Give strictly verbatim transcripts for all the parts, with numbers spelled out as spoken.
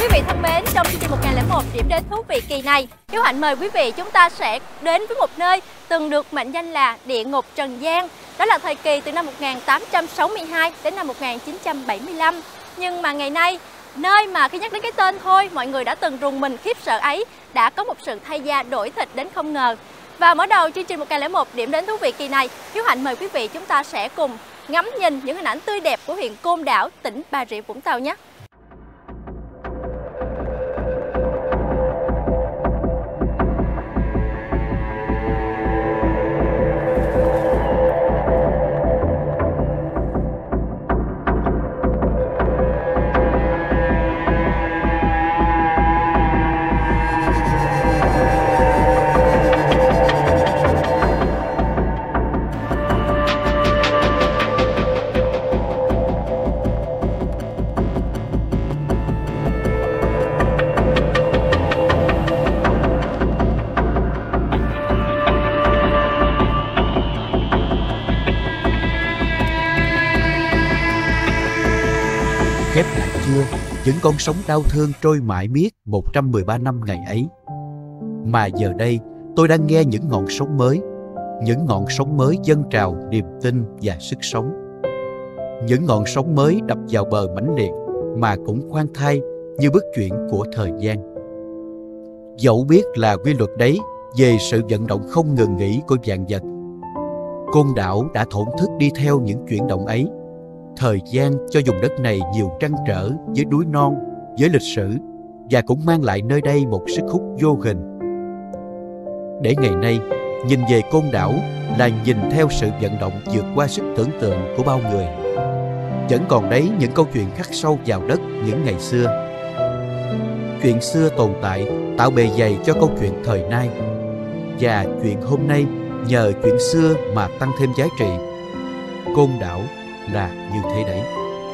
Quý vị thân mến, trong chương trình một nghìn lẻ một điểm đến thú vị kỳ này, Hiếu Hạnh mời quý vị chúng ta sẽ đến với một nơi từng được mệnh danh là địa ngục trần gian. Đó là thời kỳ từ năm một nghìn tám trăm sáu mươi hai đến năm một nghìn chín trăm bảy mươi lăm. Nhưng mà ngày nay, nơi mà khi nhắc đến cái tên thôi, mọi người đã từng rùng mình khiếp sợ ấy đã có một sự thay da đổi thịt đến không ngờ. Và mở đầu chương trình một nghìn lẻ một điểm đến thú vị kỳ này, Hiếu Hạnh mời quý vị chúng ta sẽ cùng ngắm nhìn những hình ảnh tươi đẹp của huyện Côn Đảo, tỉnh Bà Rịa Vũng Tàu nhé. Khép lại chưa những con sóng đau thương trôi mãi miết một trăm mười ba năm ngày ấy. Mà giờ đây tôi đang nghe những ngọn sóng mới, những ngọn sóng mới dâng trào niềm tin và sức sống. Những ngọn sóng mới đập vào bờ mãnh liệt mà cũng khoan thai như bước chuyển của thời gian. Dẫu biết là quy luật đấy về sự vận động không ngừng nghỉ của vạn vật, Côn Đảo đã thổn thức đi theo những chuyển động ấy. Thời gian cho vùng đất này nhiều trăn trở với núi non, với lịch sử, và cũng mang lại nơi đây một sức hút vô hình. Để ngày nay, nhìn về Côn Đảo là nhìn theo sự vận động vượt qua sức tưởng tượng của bao người. Vẫn còn đấy những câu chuyện khắc sâu vào đất những ngày xưa. Chuyện xưa tồn tại tạo bề dày cho câu chuyện thời nay. Và chuyện hôm nay nhờ chuyện xưa mà tăng thêm giá trị. Côn Đảo là như thế đấy.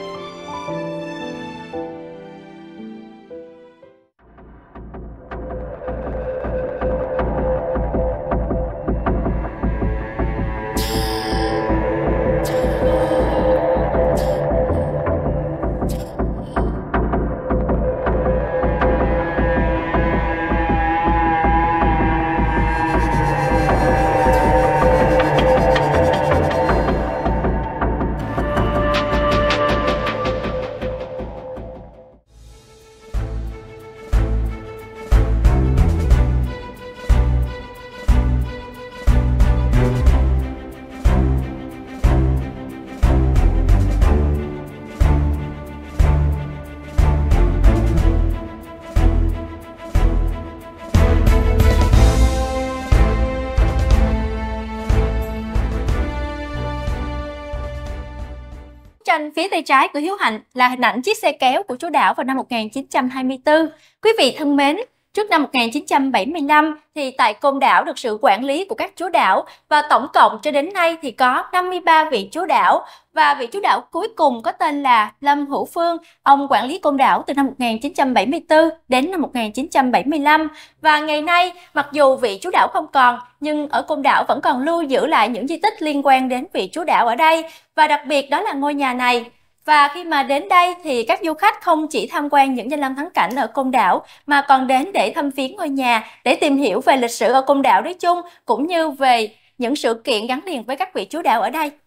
Tranh phía tay trái của Hiếu Hạnh là hình ảnh chiếc xe kéo của chú Đảo vào năm một nghìn chín trăm hai mươi tư. Quý vị thân mến, trước năm một nghìn chín trăm bảy mươi lăm thì tại Côn Đảo được sự quản lý của các chúa đảo và tổng cộng cho đến nay thì có năm mươi ba vị chúa đảo. Và vị chúa đảo cuối cùng có tên là Lâm Hữu Phương. Ông quản lý Côn Đảo từ năm một nghìn chín trăm bảy mươi tư đến năm một nghìn chín trăm bảy mươi lăm. Và ngày nay, mặc dù vị chúa đảo không còn, nhưng ở Côn Đảo vẫn còn lưu giữ lại những di tích liên quan đến vị chúa đảo ở đây. Và đặc biệt đó là ngôi nhà này. Và khi mà đến đây thì các du khách không chỉ tham quan những danh lam thắng cảnh ở Côn Đảo mà còn đến để thăm viếng ngôi nhà, để tìm hiểu về lịch sử ở Côn Đảo nói chung cũng như về những sự kiện gắn liền với các vị chúa đảo ở đây.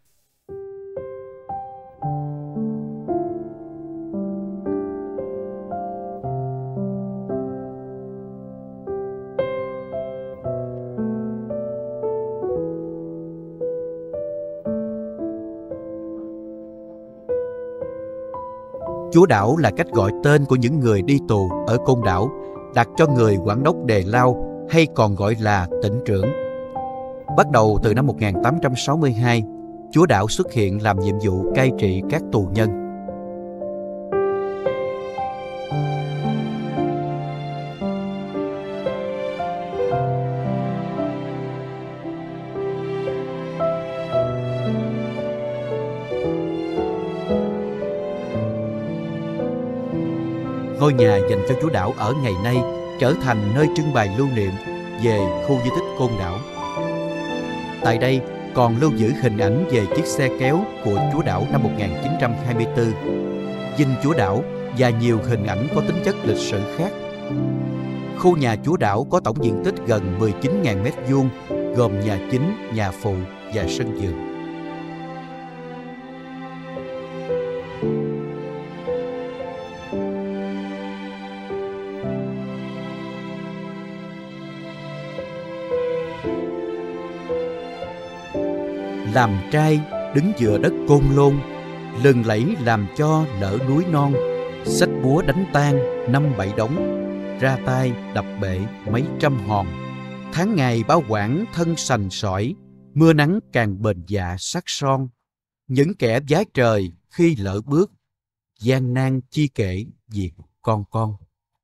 Chúa Đảo là cách gọi tên của những người đi tù ở Côn Đảo, đặt cho người quản đốc đề lao hay còn gọi là tỉnh trưởng. Bắt đầu từ năm một nghìn tám trăm sáu mươi hai, Chúa Đảo xuất hiện làm nhiệm vụ cai trị các tù nhân. Ngôi nhà dành cho chúa Đảo ở ngày nay trở thành nơi trưng bày lưu niệm về khu di tích Côn Đảo. Tại đây còn lưu giữ hình ảnh về chiếc xe kéo của chúa Đảo năm một nghìn chín trăm hai mươi tư. Dinh chúa Đảo và nhiều hình ảnh có tính chất lịch sử khác. Khu nhà Chúa Đảo có tổng diện tích gần mười chín nghìn mét vuông, gồm nhà chính, nhà phụ và sân vườn. Làm trai đứng giữa đất Côn Lôn, lừng lẫy làm cho lỡ núi non, xách búa đánh tan năm bảy đống, ra tay đập bể mấy trăm hòn. Tháng ngày báo quản thân sành sỏi, mưa nắng càng bền dạ sắc son. Những kẻ vái trời khi lỡ bước, gian nan chi kể việc con con.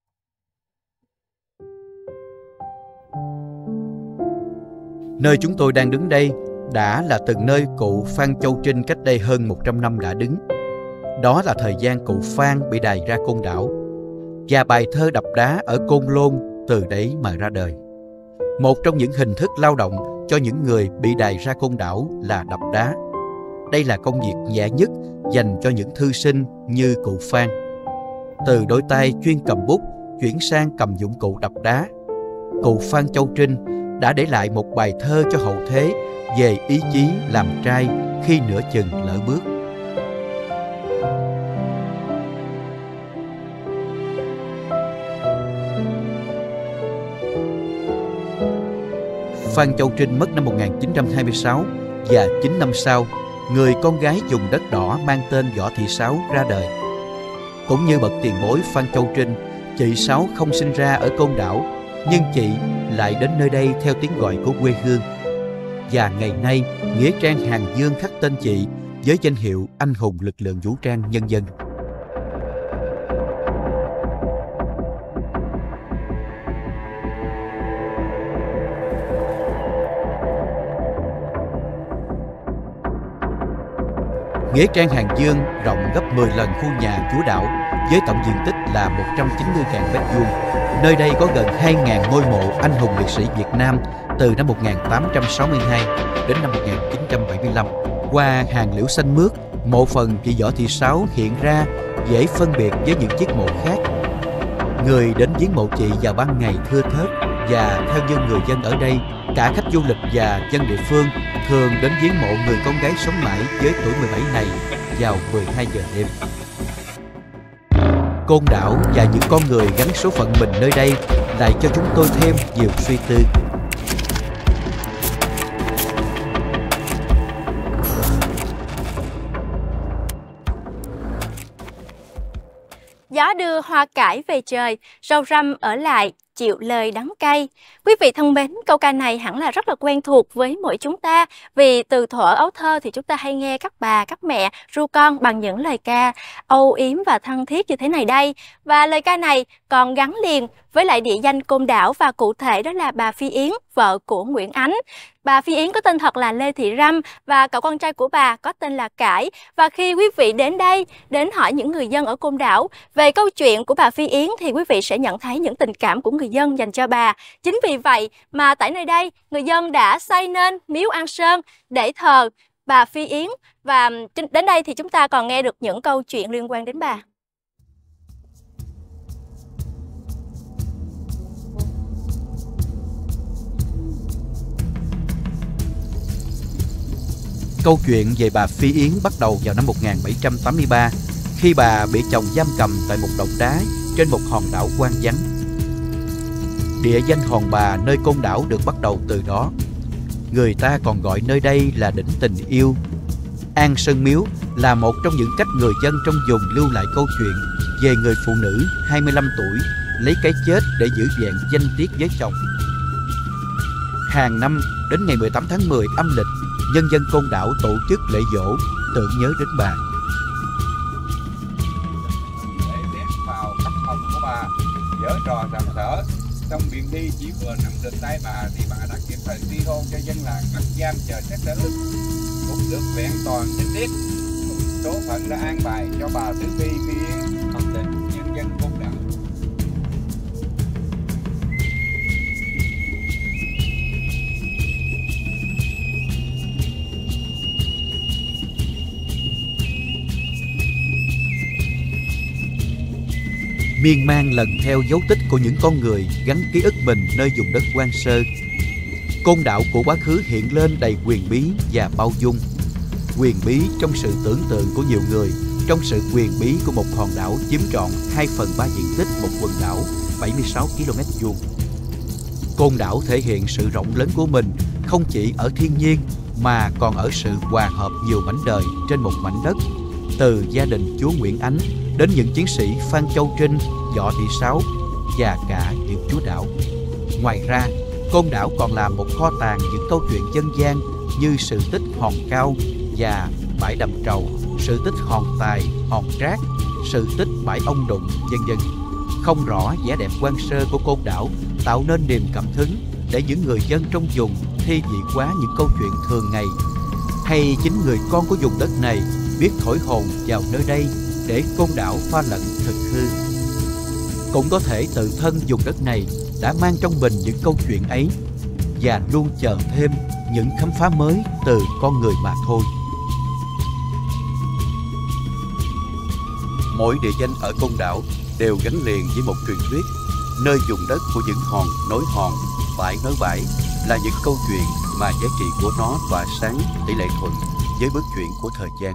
Nơi chúng tôi đang đứng đây đã là từng nơi cụ Phan Châu Trinh cách đây hơn một trăm năm đã đứng. Đó là thời gian cụ Phan bị đày ra Côn Đảo, và bài thơ đập đá ở Côn Lôn từ đấy mà ra đời. Một trong những hình thức lao động cho những người bị đày ra Côn Đảo là đập đá. Đây là công việc nhẹ nhất dành cho những thư sinh như cụ Phan. Từ đôi tay chuyên cầm bút chuyển sang cầm dụng cụ đập đá, cụ Phan Châu Trinh đã để lại một bài thơ cho hậu thế về ý chí làm trai khi nửa chừng lỡ bước. Phan Châu Trinh mất năm một nghìn chín trăm hai mươi sáu và chín năm sau, người con gái vùng đất đỏ mang tên Võ Thị Sáu ra đời. Cũng như bậc tiền bối Phan Châu Trinh, chị Sáu không sinh ra ở Côn Đảo, nhưng chị lại đến nơi đây theo tiếng gọi của quê hương. Và ngày nay, nghĩa trang Hàng Dương khắc tên chị với danh hiệu anh hùng lực lượng vũ trang nhân dân. Nghĩa trang Hàng Dương rộng gấp mười lần khu nhà Chúa Đảo với tổng diện tích là một trăm chín mươi nghìn mét vuông. Nơi đây có gần hai nghìn ngôi mộ anh hùng liệt sĩ Việt Nam từ năm một nghìn tám trăm sáu mươi hai đến năm một nghìn chín trăm bảy mươi lăm. Qua hàng liễu xanh mướt, mộ phần chị Võ Thị Sáu hiện ra dễ phân biệt với những chiếc mộ khác. Người đến viếng mộ chị vào ban ngày thưa thớt, và theo như người dân ở đây, cả khách du lịch và dân địa phương thường đến viếng mộ người con gái sống mãi với tuổi mười bảy này vào mười hai giờ đêm. Côn Đảo và những con người gắn số phận mình nơi đây lại cho chúng tôi thêm nhiều suy tư. Gió đưa hoa cải về trời, rau răm ở lại, chịu lời đắng cay. Quý vị thân mến, câu ca này hẳn là rất là quen thuộc với mỗi chúng ta, vì từ thuở ấu thơ thì chúng ta hay nghe các bà, các mẹ ru con bằng những lời ca âu yếm và thân thiết như thế này đây. Và lời ca này còn gắn liền với lại địa danh Côn Đảo, và cụ thể đó là bà Phi Yến, vợ của Nguyễn Ánh. Bà Phi Yến có tên thật là Lê Thị Răm và cậu con trai của bà có tên là Cải. Và khi quý vị đến đây, đến hỏi những người dân ở Côn Đảo về câu chuyện của bà Phi Yến thì quý vị sẽ nhận thấy những tình cảm của người dân dành cho bà. Chính vì vậy mà tại nơi đây, người dân đã xây nên miếu An Sơn để thờ bà Phi Yến. Và đến đây thì chúng ta còn nghe được những câu chuyện liên quan đến bà. Câu chuyện về bà Phi Yến bắt đầu vào năm một nghìn bảy trăm tám mươi ba, khi bà bị chồng giam cầm tại một động đá trên một hòn đảo hoang vắng. Địa danh Hòn Bà nơi Côn Đảo được bắt đầu từ đó. Người ta còn gọi nơi đây là đỉnh tình yêu. An Sơn Miếu là một trong những cách người dân trong vùng lưu lại câu chuyện về người phụ nữ hai mươi lăm tuổi lấy cái chết để giữ vẹn danh tiết với chồng. Hàng năm đến ngày mười tám tháng mười âm lịch, nhân dân Côn Đảo tổ chức lễ giỗ tưởng nhớ đến bà. Lễ vén vào tấm hồng của bà, giở trò sàm sỡ. Trong viện thi chỉ vừa nằm trên tay bà thì bà đã kịp thời tri hôn cho dân làng bắt giam chờ xét xử, cũng được vẹn toàn danh tiết. Số phận đã an bài cho bà Tứ Phi Phi Yến thông định nhân dân Côn Đảo. miên man lần theo dấu tích của những con người gắn ký ức mình nơi vùng đất hoang sơ. Côn Đảo của quá khứ hiện lên đầy quyền bí và bao dung. Quyền bí trong sự tưởng tượng của nhiều người, trong sự quyền bí của một hòn đảo chiếm trọn hai phần ba diện tích một quần đảo bảy mươi sáu ki lô mét vuông. Côn Đảo thể hiện sự rộng lớn của mình không chỉ ở thiên nhiên mà còn ở sự hòa hợp nhiều mảnh đời trên một mảnh đất, từ gia đình chúa Nguyễn Ánh đến những chiến sĩ Phan Châu Trinh, Võ Thị Sáu và cả những chúa đảo. Ngoài ra, Côn Đảo còn là một kho tàng những câu chuyện dân gian như sự tích Hòn Cao và bãi Đầm Trầu, sự tích Hòn Tài, Hòn Trác, sự tích bãi Ông Đụng, vân vân. Không rõ vẻ đẹp hoang sơ của Côn Đảo tạo nên niềm cảm hứng để những người dân trong vùng thi vị quá những câu chuyện thường ngày, hay chính người con của vùng đất này biết thổi hồn vào nơi đây để Côn Đảo pha lẫn thực hư. Cũng có thể tự thân vùng đất này đã mang trong mình những câu chuyện ấy và luôn chờ thêm những khám phá mới từ con người mà thôi. Mỗi địa danh ở Côn Đảo đều gắn liền với một truyền thuyết, nơi vùng đất của những hòn nối hòn, bãi nối bãi là những câu chuyện mà giá trị của nó tỏa sáng tỷ lệ thuận với bước chuyển của thời gian.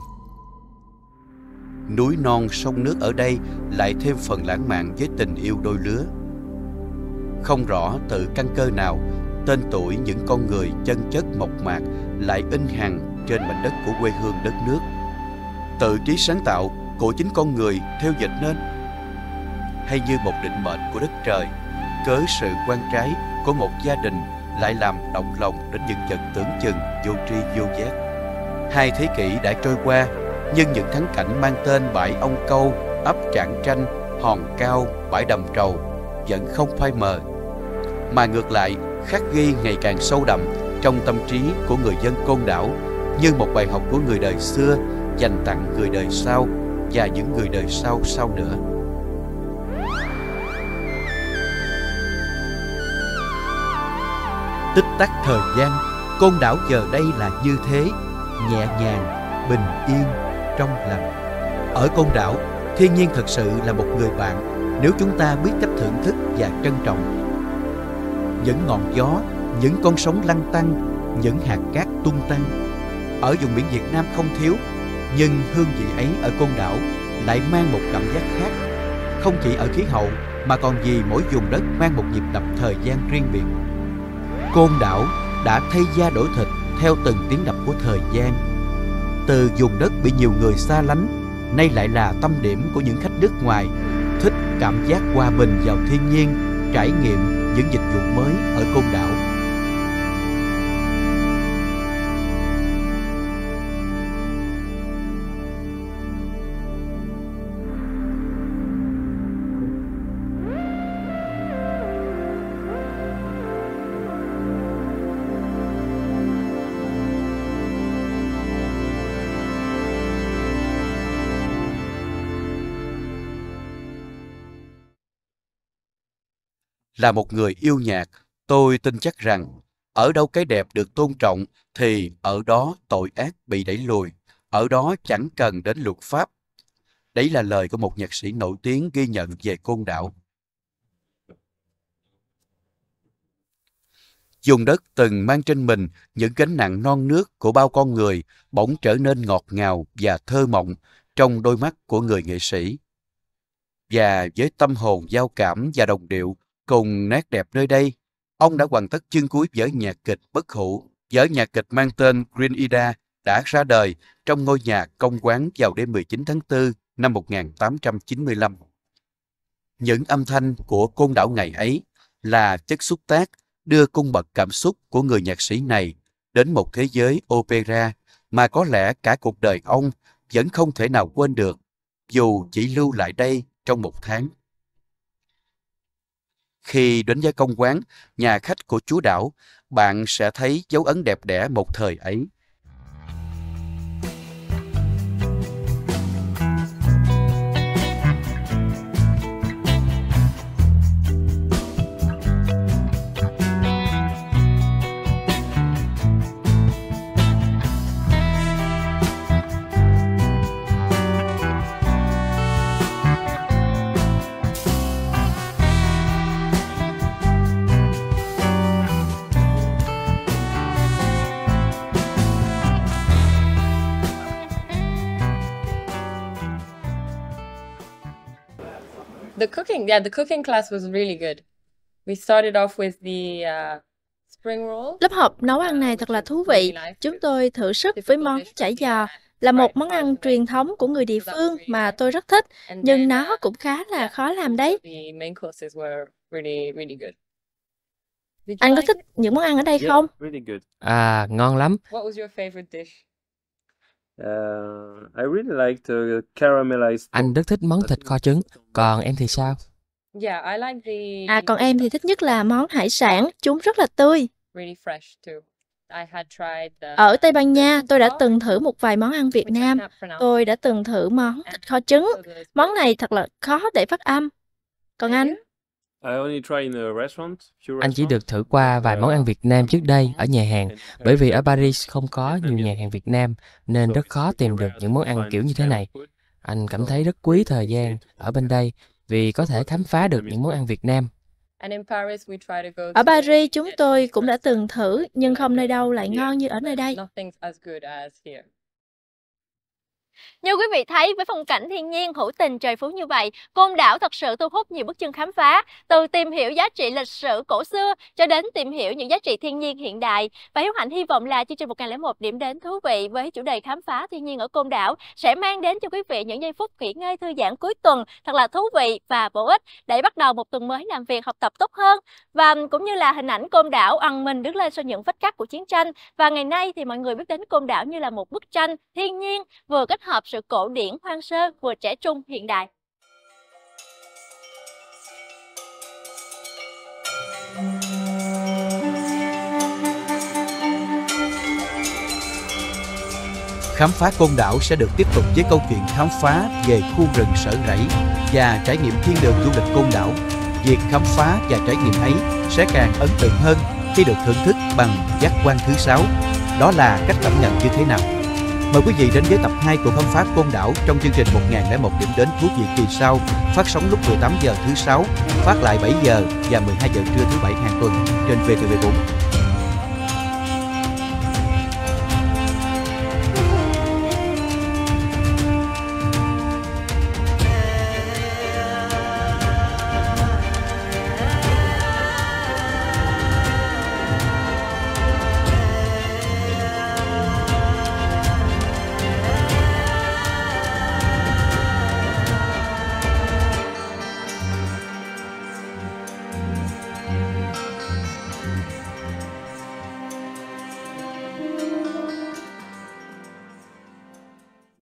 Núi non sông nước ở đây lại thêm phần lãng mạn với tình yêu đôi lứa. Không rõ từ căn cơ nào, tên tuổi những con người chân chất mộc mạc lại in hằn trên mảnh đất của quê hương đất nước. Tự trí sáng tạo của chính con người theo dịch nên, hay như một định mệnh của đất trời, cớ sự quan trái của một gia đình lại làm động lòng đến những vật tưởng chừng vô tri vô giác. Hai thế kỷ đã trôi qua, nhưng những thắng cảnh mang tên bãi Ông Câu, ấp Trảng Tranh, Hòn Cao, bãi Đầm Trầu vẫn không phai mờ, mà ngược lại khắc ghi ngày càng sâu đậm trong tâm trí của người dân Côn Đảo như một bài học của người đời xưa dành tặng người đời sau và những người đời sau sau nữa. Tích tắc thời gian, Côn Đảo giờ đây là như thế, nhẹ nhàng, bình yên, trong lành. Ở Côn Đảo, thiên nhiên thật sự là một người bạn nếu chúng ta biết cách thưởng thức và trân trọng. Những ngọn gió, những con sóng lăn tăn, những hạt cát tung tăng, ở vùng biển Việt Nam không thiếu, nhưng hương vị ấy ở Côn Đảo lại mang một cảm giác khác, không chỉ ở khí hậu mà còn vì mỗi vùng đất mang một nhịp đập thời gian riêng biệt. Côn Đảo đã thay da đổi thịt theo từng tiếng đập của thời gian. Từ vùng đất bị nhiều người xa lánh, nay lại là tâm điểm của những khách nước ngoài thích cảm giác hòa bình vào thiên nhiên, trải nghiệm những dịch vụ mới ở Côn Đảo. Là một người yêu nhạc, tôi tin chắc rằng ở đâu cái đẹp được tôn trọng thì ở đó tội ác bị đẩy lùi, ở đó chẳng cần đến luật pháp. Đấy là lời của một nhạc sĩ nổi tiếng ghi nhận về Côn Đảo. Vùng đất từng mang trên mình những gánh nặng non nước của bao con người bỗng trở nên ngọt ngào và thơ mộng trong đôi mắt của người nghệ sĩ. Và với tâm hồn giao cảm và đồng điệu cùng nét đẹp nơi đây, ông đã hoàn tất chương cuối vở nhạc kịch bất hủ. Vở nhạc kịch mang tên Green Ida đã ra đời trong ngôi nhà Công Quán vào đêm mười chín tháng tư năm một nghìn tám trăm chín mươi lăm. Những âm thanh của Côn Đảo ngày ấy là chất xúc tác đưa cung bậc cảm xúc của người nhạc sĩ này đến một thế giới opera mà có lẽ cả cuộc đời ông vẫn không thể nào quên được, dù chỉ lưu lại đây trong một tháng. Khi đến với Công Quán, nhà khách của chúa Đảo, bạn sẽ thấy dấu ấn đẹp đẽ một thời ấy. The cooking, yeah, the cooking class was really good. We started off with the uh, spring roll. Lớp học nấu ăn này thật là thú vị. Chúng tôi thử sức với món chả giò, là một món ăn truyền thống của người địa phương mà tôi rất thích, nhưng nó cũng khá là khó làm đấy. The main courses were really, really good. Did you Anh có like thích it? những món ăn ở đây không? Really good. À, ngon lắm. What was your favorite dish? Uh, I really liked uh, caramelized. Anh rất thích món thịt kho trứng. Còn em thì sao? Yeah, I like the. À, còn em thì thích nhất là món hải sản, chúng rất là tươi. Really fresh too. I had tried the. Ở Tây Ban Nha, tôi đã từng thử một vài món ăn Việt which I Nam. can't pronounce. Tôi đã từng thử món thịt kho trứng. So the- Món này thật là khó để phát âm. Còn anh? I only tried in a restaurant. Few Anh chỉ restaurants. được thử qua vài món ăn Việt Nam trước đây ở nhà hàng, bởi vì ở Paris không có nhiều nhà hàng Việt Nam nên rất khó tìm được những món ăn kiểu như thế này. Anh cảm thấy rất quý thời gian ở bên đây vì có thể khám phá được những món ăn Việt Nam. And in Paris we try to go. Ở to- Paris chúng tôi cũng đã từng thử, nhưng không nơi đâu lại ngon như ở nơi đây. Nothing's as good as here. Như quý vị thấy, với phong cảnh thiên nhiên hữu tình trời phú như vậy, Côn Đảo thật sự thu hút nhiều bước chân khám phá, từ tìm hiểu giá trị lịch sử cổ xưa cho đến tìm hiểu những giá trị thiên nhiên hiện đại. Và Hiếu Hạnh hy vọng là chương trình một không một điểm đến thú vị với chủ đề khám phá thiên nhiên ở Côn Đảo sẽ mang đến cho quý vị những giây phút nghỉ ngơi thư giãn cuối tuần thật là thú vị và bổ ích để bắt đầu một tuần mới làm việc học tập tốt hơn. Và cũng như là hình ảnh Côn Đảo ằn mình đứng lên sau những vết cắt của chiến tranh. Và ngày nay thì mọi người biết đến Côn Đảo như là một bức tranh thiên nhiên vừa kết hợp sự cổ điển hoang sơ vừa trẻ trung hiện đại. Khám phá Côn Đảo sẽ được tiếp tục với câu chuyện khám phá về khu rừng Sở Rẫy và trải nghiệm thiên đường du lịch Côn Đảo. Việc khám phá và trải nghiệm ấy sẽ càng ấn tượng hơn khi được thưởng thức bằng giác quan thứ sáu. Đó là cách cảm nhận như thế nào? Mời quý vị đến với tập hai của khám phá Côn Đảo trong chương trình một không một điểm đến thú vị kỳ sau, phát sóng lúc mười tám giờ thứ sáu, phát lại bảy giờ và mười hai giờ trưa thứ bảy hàng tuần trên vê tê vê bốn.